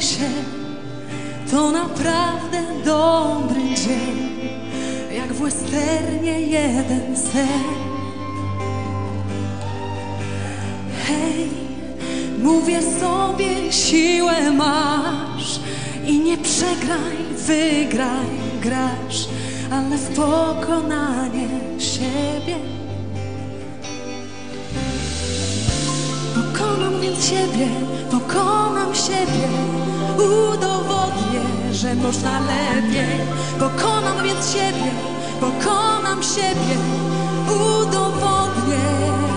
się, to naprawdę dobry dzień, jak w westernie jeden sen. Hej, mówię sobie, siłę masz i nie przegraj, wygraj, grasz, ale w pokonanie siebie. Pokonam więc siebie, pokonam siebie, udowodnię, że można lepiej. Pokonam więc siebie, pokonam siebie, udowodnię.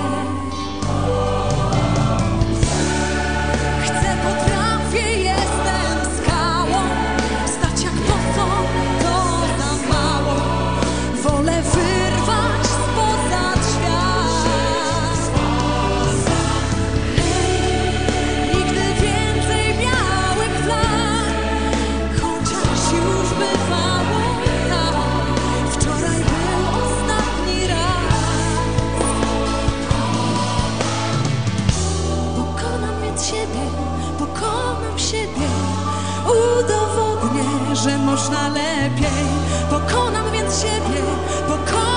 Chcę, potrafię, jestem skałą, stać jak posąg to za mało. Wolę wyrwać spoza świat. Nigdy więcej białych flag, chociaż już bywało tak. Wczoraj był ostatni raz. Pokonam więc siebie, pokonam siebie, udowodnię, że można lepiej. Pokonam więc siebie, pokonam